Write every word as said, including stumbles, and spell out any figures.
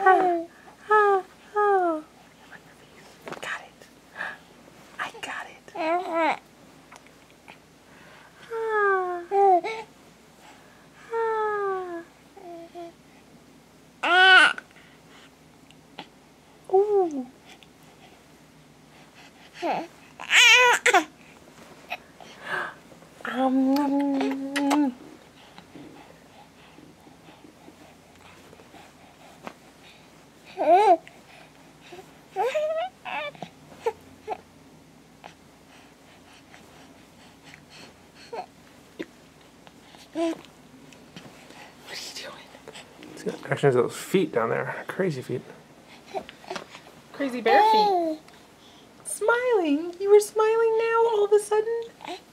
Ah, ah, ah. Got it. I got it. Ah. Ah. Ooh. Um. What are you doing? It's got actually has those feet down there. Crazy feet. Crazy bear feet. Smiling. You were smiling now all of a sudden?